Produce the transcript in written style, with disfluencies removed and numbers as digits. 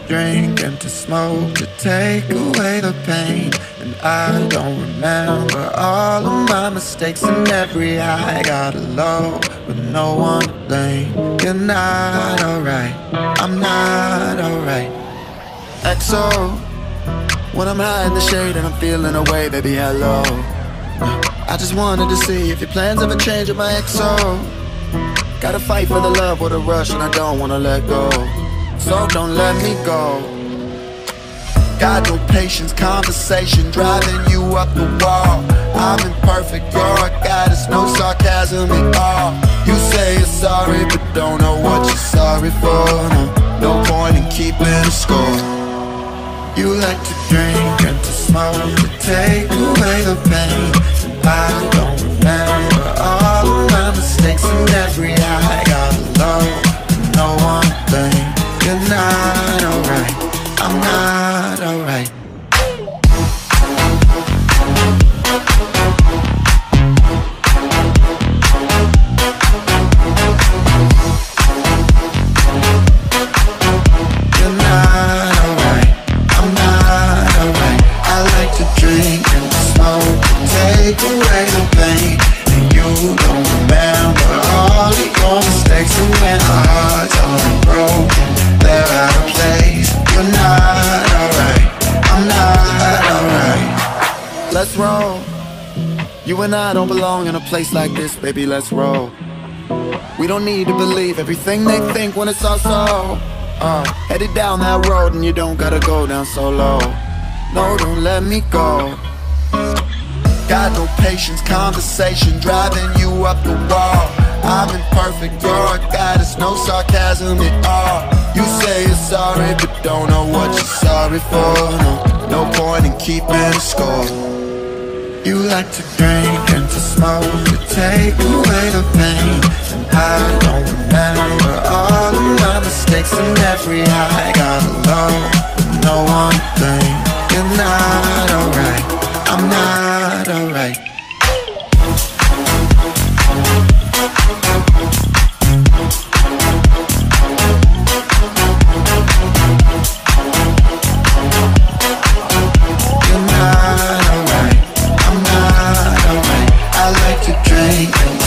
drink and to smoke to take away the pain. And I don't remember all of my mistakes, and every high got a low with no one to blame. You're not alright, I'm not alright. XO, when I'm high in the shade and I'm feeling away, baby, hello. I just wanted to see if your plans ever change with my XO. Gotta fight for the love or the rush, and I don't wanna let go. So don't let me go. Got no patience, conversation driving you up the wall. I'm imperfect, you're a goddess, no sarcasm at all. You say you're sorry, but don't know what you're sorry for. No point in keeping a score. You like to drink and to smoke to take away the pain. And I don't remember all of my mistakes, and every high got low, no one thing. You're not alright, I'm not alright. You're not alright, I'm not alright. I like to drink and to smoke to take away the pain. And you don't remember all of your mistakes, and when our hearts are broken, they're out of place. You're not alright, I'm not alright. Let's roll. You and I don't belong in a place like this, baby, let's roll. We don't need to believe everything they think when it's all so. Headed down that road and you don't gotta go down so low. No, don't let me go. Got no patience, conversation driving you up the wall. I'm imperfect, you're a goddess, no sarcasm at all. You say you're sorry, but don't know what you're sorry for. No point in keeping a score. You like to drink and to smoke to take away the pain. And I don't remember all of my mistakes, and every high got a low, no one thing. You're not alright, I'm not alright. You're not alright, I'm not alright. I like to drink and